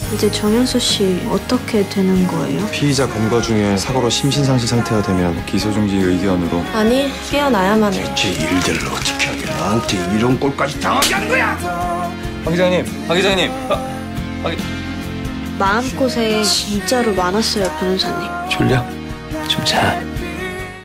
이제 정현수 씨 어떻게 되는 거예요? 피의자 검거 중에 사고로 심신상실 상태가 되면 기소중지 의견으로. 아니, 깨어나야만 해. 제 일들을 어떻게 하게 나한테 이런 꼴까지 당하게 한 거야? 박 기자님, 박 기자님. 마음고생 진짜로 많았어요, 변호사님. 졸려? 좀 자.